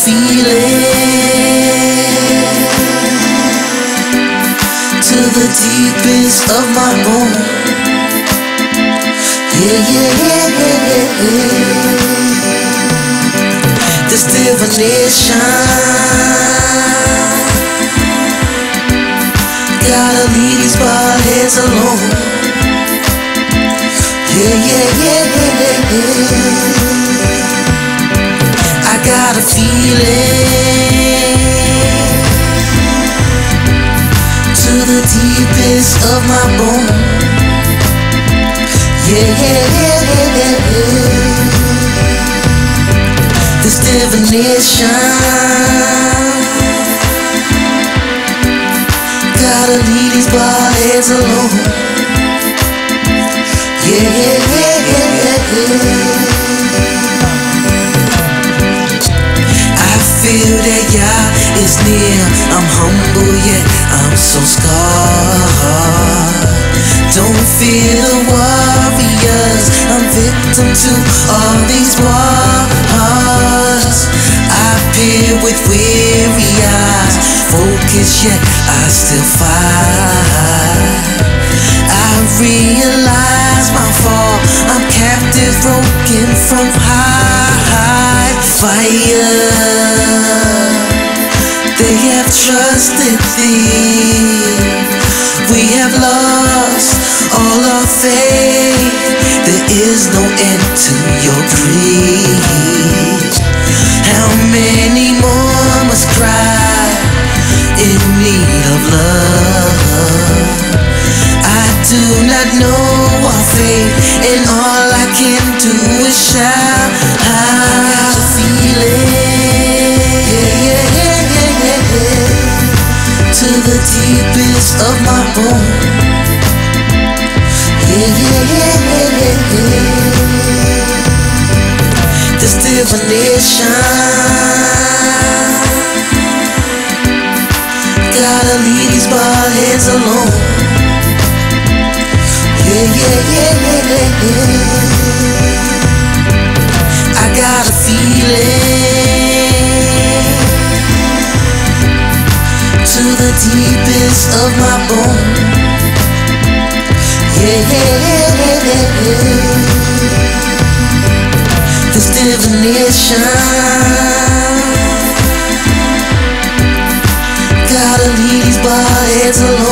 feeling to the deepest of my bone. Yeah, yeah, yeah, yeah, yeah. This divination, gotta leave these bald heads alone. Yeah, yeah, yeah, yeah, yeah. I got a feeling to the deepest of my bone. Yeah, yeah, yeah, yeah, yeah. This divination, gotta leave these bald heads alone. Yeah, yeah, yeah, yeah, yeah, yeah. I feel that Yah is near. I'm humble yet I'm so scarred. Don't fear the warriors, I'm victim to all these wars. I peer with weary eyes, focus yet I still fight. I realize my fall, I'm captive, broken from high. Fire, they have trusted thee. We have lost all our faith. There is no end to your greed. How many more must cry in need of love? I do not know our fate, and all I can do is shout. I got a feeling, yeah, yeah, yeah, yeah, yeah, to the deepest of my bone. Yeah, yeah, yeah, yeah, yeah, yeah. This divination, gotta leave these bald heads alone. Yeah, yeah, yeah, yeah, yeah, yeah. I got a feeling to the deepest of my bone. Yeah, yeah, yeah, yeah, yeah, yeah. This divination, gotta leave these bald heads alone.